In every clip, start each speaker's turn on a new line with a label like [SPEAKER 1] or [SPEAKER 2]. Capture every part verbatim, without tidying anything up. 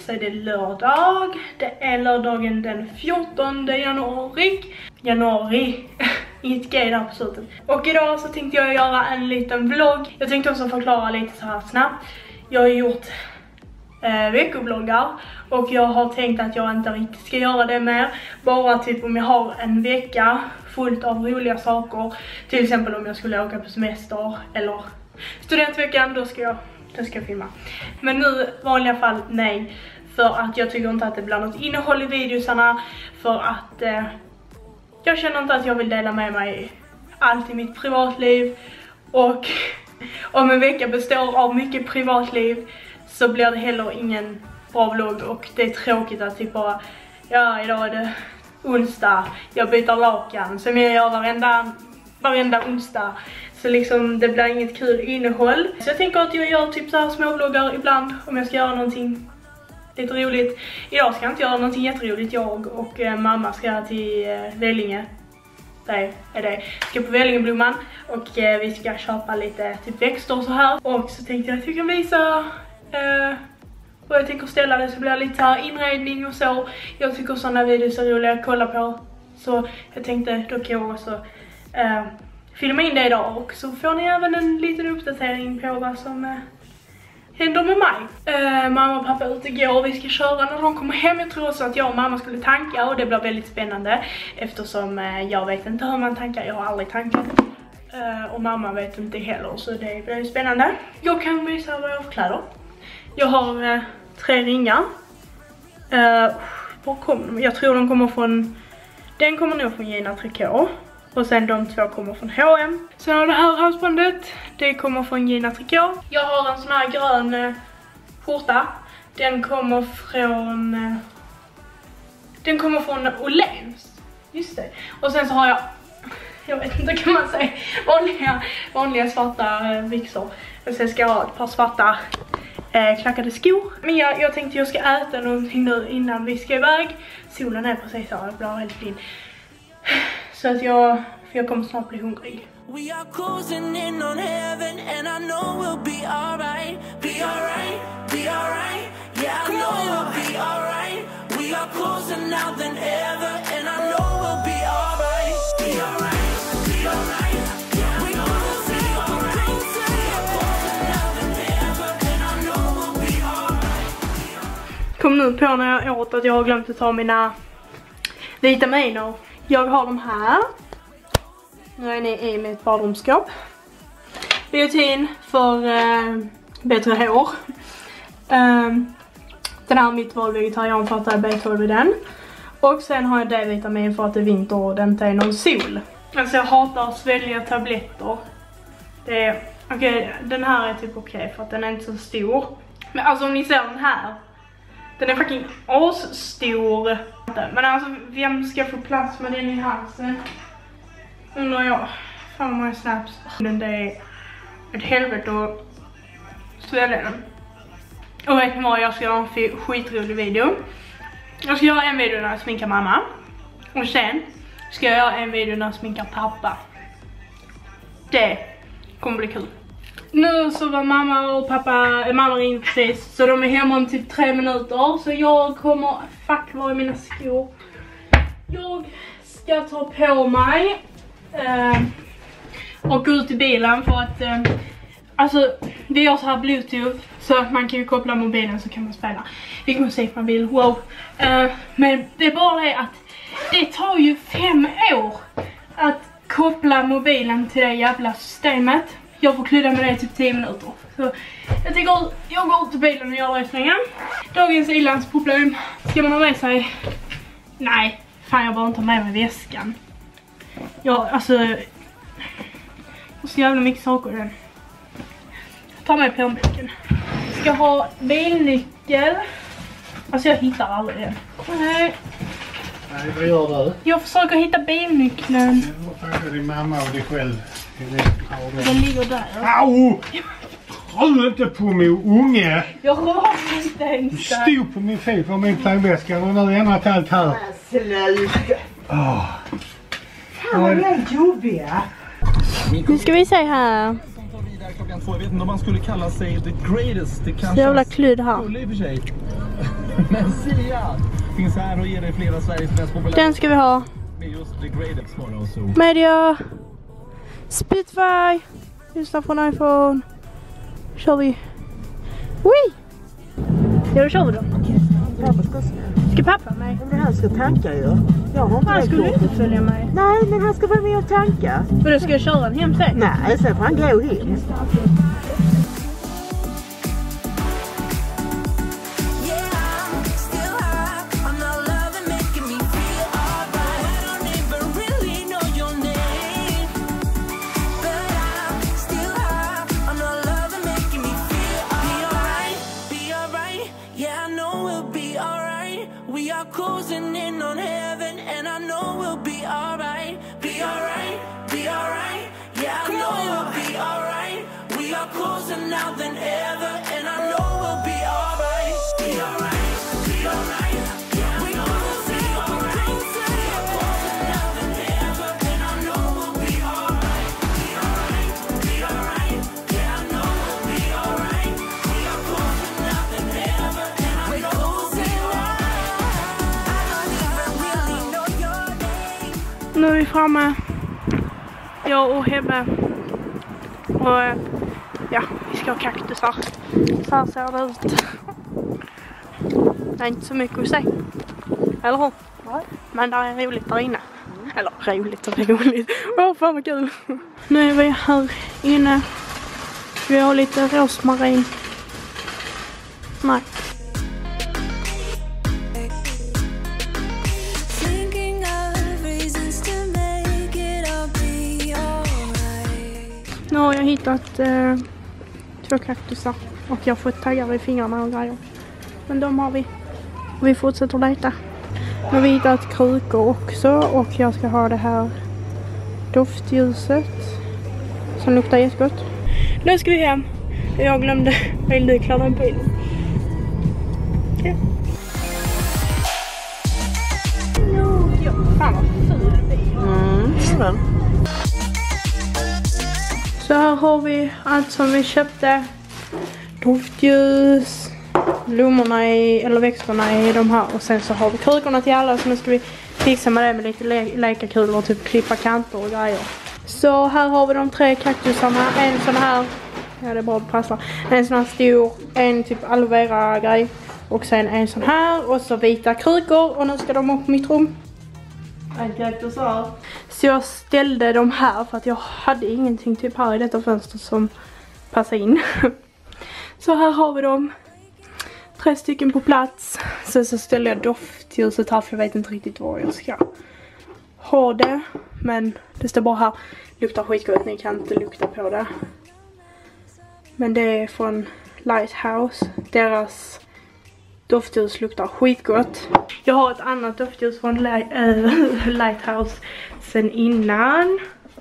[SPEAKER 1] så är det lördag. Det är lördagen den fjortonde januari. Januari. Inget gay där på slutet. Och idag så tänkte jag göra en liten vlogg. Jag tänkte också förklara lite så här snabbt. Jag har gjort eh, veckovloggar. Och jag har tänkt att jag inte riktigt ska göra det mer. Bara typ om jag har en vecka fullt av roliga saker. Till exempel om jag skulle åka på semester eller studentveckan, då ska jag, då ska jag filma. Men nu i vanliga fall nej. För att jag tycker inte att det blir något innehåll i videosarna. För att eh, jag känner inte att jag vill dela med mig allt i mitt privatliv. Och om en vecka består av mycket privatliv så blir det heller ingen bra vlogg. Och det är tråkigt att typ bara, ja idag är det onsdag, jag byter lakan som jag gör varenda, varenda onsdag. Så liksom det blir inget kul innehåll. Så jag tänker att jag gör typ så här små vloggar ibland om jag ska göra någonting lite roligt. Idag ska jag inte göra någonting jätteroligt. Jag och eh, mamma ska till eh, Vellinge. Nej, är det. Ska på Vellingeblomman. Och eh, vi ska köpa lite typ växter och så här. Och så tänkte jag att jag kan visa eh, vad jag tänker ställa det. Så blir det lite så här inredning och så. Jag tycker sådana videos är roliga att kolla på. Så jag tänkte då kan jag också eh, filma in det idag. Och så får ni även en liten uppdatering på vad som eh, händer med mig. Uh, mamma och pappa är ute igår och vi ska köra när de kommer hem. Jag tror också att jag och mamma skulle tanka och det blir väldigt spännande. Eftersom uh, jag vet inte hur man tankar, jag har aldrig tankat. Uh, och mamma vet inte heller, så det blir spännande. Jag kan visa vad jag har för kläder. Jag har uh, tre ringar. Uh, var kommer de? Jag tror de kommer från, den kommer nog från Gina Tricot. Och sen de två kommer från H och M. Sen har det här halsbandet. Det kommer från Gina Tricot. Jag har en sån här grön eh, skjorta. Den kommer från... Eh, den kommer från Åhléns. Just det. Och sen så har jag... Jag vet inte, kan man säga. Vanliga, vanliga svarta eh, byxor. Och sen ska jag ha ett par svarta eh, klackade skor. Men jag, jag tänkte jag ska äta någonting nu innan vi ska iväg. Solen är precis här. Det blir helt fin. Så att jag, för jag kommer snart bli hungrig. We are closing in on heaven and I know we'll be alright. Be alright, be alright. Yeah, I know we'll be alright. We are closer now than ever and I know we'll be alright. Be alright, be alright. Yeah, we know we'll be alright. We are closer now than ever and I know we'll be alright. Kom nu på när jag åt att jag har glömt att ta mina vitaminer. Jag har de här. Nu är ni i mitt badrumsskåp. Biotin för eh, bättre hår. Um, den här mitt val vegetarian för att det är B tolv i den. Och sen har jag D-vitamin för att det är vinter och det inte är någon sol. Alltså jag hatar att svälja tabletter. Det är, okej, okay, den här är typ okej okay för att den är inte så stor. Men alltså om ni ser den här. Den är fucking asstor. Men alltså, vem ska få plats med den i halsen? Undrar jag. Fan vad många snaps. Det är ett helvete att svälja den. Och vet ni vad, jag ska göra en skitrolig video. Jag ska göra en video när jag sminkar mamma. Och sen ska jag göra en video när jag sminkar pappa. Det kommer bli kul. Nu så var mamma och pappa, mamma ringde precis, så de är hemma om typ tre minuter. Så jag kommer, fuck vad är mina skor. Jag ska ta på mig eh, och gå ut i bilen för att, eh, alltså vi har så här bluetooth så att man kan ju koppla mobilen så kan man spela vilken musik man vill, wow. Eh, men det är bara det att det tar ju fem år att koppla mobilen till det jävla systemet. Jag får kludda med det i typ tio minuter. Så jag tänker jag går ut i bilen och gör det så länge. Dagens ilandsproblem. Ska man ha med sig? Nej, fan jag bara inte ha med mig väskan. Jag, alltså... Jag har så jävla mycket saker i den. Jag tar med plånboken. Ska ha bilnyckel. Alltså jag hittar aldrig den. Nej.
[SPEAKER 2] Nej, vad gör du?
[SPEAKER 1] Jag försöker hitta bilnyckeln.
[SPEAKER 2] Jag frågar din mamma och dig själv.
[SPEAKER 1] Den ligger där.
[SPEAKER 2] Au! Håll inte på min unge!
[SPEAKER 1] Jag har inte ens.
[SPEAKER 2] Du stod på min fot och min plånväska och nu har ändrat allt här.
[SPEAKER 3] Sluta!
[SPEAKER 2] Åh.
[SPEAKER 3] Fan vad är jobbiga!
[SPEAKER 1] Nu ska vi se här.
[SPEAKER 4] Klockan två. Jag vet inte om man skulle kalla sig the greatest. Det kanske
[SPEAKER 1] jävla kludd här.
[SPEAKER 4] skulle i och för sig. Men Sia finns här och ger dig flera av Sveriges mest populära.
[SPEAKER 1] Den ska vi ha.
[SPEAKER 4] Med just The Great Explorer.
[SPEAKER 1] Media. Spitfire. Lyssna från iPhone. Kör vi. Wii. Ja, då kör vi då.
[SPEAKER 3] Pappa ska...
[SPEAKER 1] Ska pappa med?
[SPEAKER 3] Men han ska tanka ju. Jag har inte
[SPEAKER 1] Han
[SPEAKER 3] det
[SPEAKER 1] skulle
[SPEAKER 3] kortet.
[SPEAKER 1] inte följa med.
[SPEAKER 3] Nej, men han ska vara med och tanka.
[SPEAKER 1] Men då ska jag köra den hem sen?
[SPEAKER 3] Nej, sen får han gå hem.
[SPEAKER 5] Closing in on heaven, and I know we'll be alright. Be alright, be alright. Yeah, I know we'll be alright. We are closer now than ever, and I know we'll be alright. Be alright, be alright. Yeah, I know we'll be alright. We are closer now than ever, and I know we'll be alright. Be alright, be alright. Yeah, I know we'll be alright. We are closer now than ever, and I know we'll be alright.
[SPEAKER 1] Nu är vi framme. Jag och Hebbe. Och ja, vi ska ha kaktusar. Så här ser det ut. Det är inte så mycket att se. Eller hur? Nej. Men det är roligt där inne. Mm. Eller roligt och roligt. Åh, fan vad kul. Nu är vi här inne. Vi har lite rosmarin. Nej. Nu har jag hittat eh, två kaktusar och jag har fått taggar i fingrarna och grejer. Men de har vi. Och vi fortsätter leta. Nu har vi hittat krukor också och jag ska ha det här doftljuset som luktar jättegott. Nu ska vi hem. Jag glömde bilnycklarna i bilen. Ja. Ja, fan vad ful bil.
[SPEAKER 3] Mm,
[SPEAKER 1] så här har vi allt som vi köpte. Doftljus, blommorna i, eller växterna i de här. Och sen så har vi krukorna till alla. Så nu ska vi fixa med det med lite le läkarkulor och typ klippa kanter och grejer. Så här har vi de tre kaktusarna. En sån här, ja det är bra att passa. En sån här stor, en typ aloe vera grej. Och sen en sån här och så vita krukor. Och nu ska de upp på mitt rum. En kaktus här. Så jag ställde de här för att jag hade ingenting typ här i detta fönster som passar in. Så här har vi dem. Tre stycken på plats. Sen så ställde jag doftljuset här för jag vet inte riktigt var jag ska ha det. Men det står bara här. Luktar skitgott, ni kan inte lukta på det. Men det är från Lighthouse. Deras doftljus luktar skitgott. Jag har ett annat doftljus från li äh, Lighthouse sen innan.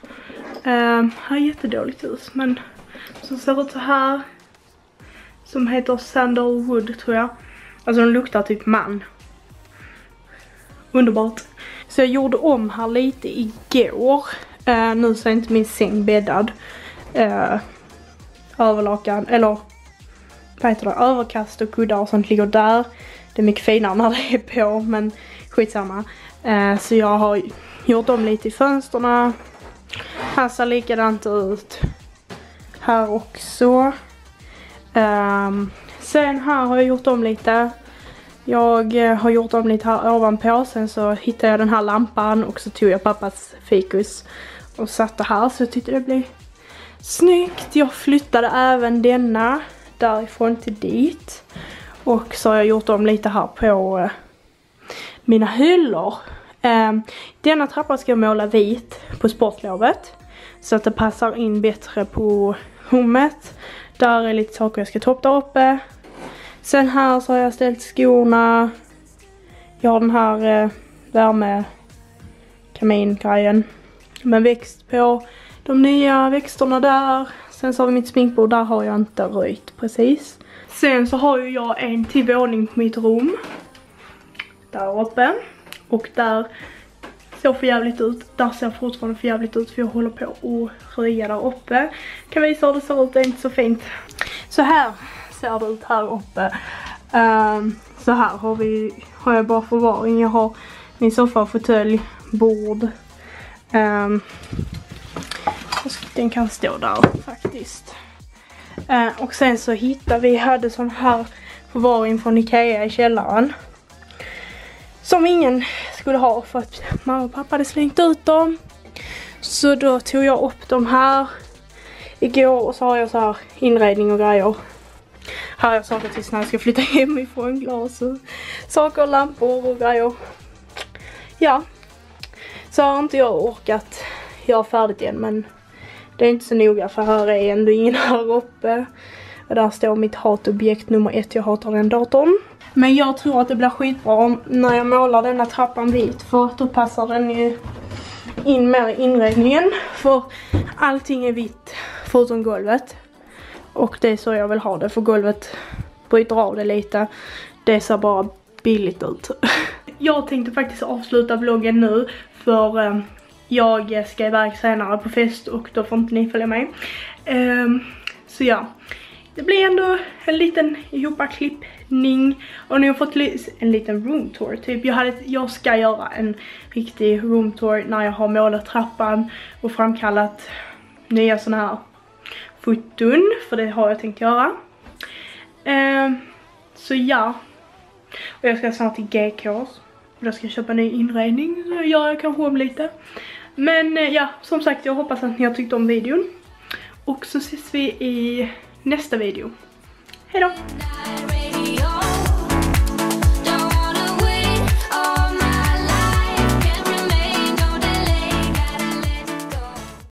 [SPEAKER 1] Um, här är jättedåligt ljus, men som ser ut så här. Som heter Sandalwood tror jag. Alltså den luktar typ man. Underbart. Så jag gjorde om här lite igår. Uh, nu så är inte min säng bäddad. Uh, överlakan, eller vad heter det? Överkast och kuddar och sånt ligger där. Det är mycket finare när det är på, men skitsamma. Uh, så jag har gjort om lite i fönsterna. Här ser likadant ut. Här också. Um, sen här har jag gjort om lite. Jag uh, har gjort om lite här ovanpå. Sen så hittade jag den här lampan. Och så tog jag pappas fikus och satte här. Så jag tyckte det blev snyggt. Jag flyttade även denna därifrån till dit. Och så har jag gjort om lite här på uh, mina hyllor. Um, denna trappa ska jag måla vit på sportlovet. Så att det passar in bättre på rummet. Där är lite saker jag ska ta upp där uppe. Sen här så har jag ställt skorna. Jag har den här eh, värmekamingrejen med växt på. De nya växterna där. Sen så har vi mitt sminkbord. Där har jag inte röjt precis. Sen så har ju jag en till våning på mitt rum. Där uppe. Och där ser för jävligt ut. Där ser fortfarande för jävligt ut för jag håller på att röja där uppe. Kan visa hur det ser ut, det är inte så fint. Så här ser det ut här uppe. Um, så här har vi har jag bara förvaring. Jag har min soffa, fåtölj, bord. Um, den kan stå där faktiskt. Uh, och sen så hittade vi, hade sån här förvaring från Ikea i källaren. Som ingen skulle ha för att mamma och pappa hade slängt ut dem. Så då tog jag upp dem här igår och så har jag så här inredning och grejer. Här har jag saker tills när jag ska flytta hemifrån, glas och saker, lampor och grejer. Ja, så har inte jag orkat göra färdigt igen, men det är inte så noga för här är ändå ingen här uppe. Och där står mitt hatobjekt nummer ett, jag hatar den datorn. Men jag tror att det blir skitbra om, när jag målar denna trappan vit, för då passar den ju in med inredningen. För allting är vitt förutom golvet. Och det är så jag vill ha det, för golvet bryter av det lite. Det ser bara billigt ut. Jag tänkte faktiskt avsluta vloggen nu, för um, jag ska iväg senare på fest och då får inte ni följa med. Um, så ja, det blir ändå en liten ihopaklippning. Och ni har fått en liten roomtour typ. Jag, hade, jag ska göra en riktig roomtour när jag har målat trappan och framkallat nya såna här foton, för det har jag tänkt göra. Uh, så ja. Och jag ska snart till G K. Och då ska jag köpa ny inredning. Så gör jag kanske om lite. Men uh, ja, som sagt, jag hoppas att ni har tyckt om videon. Och så ses vi i nästa video. Hej då!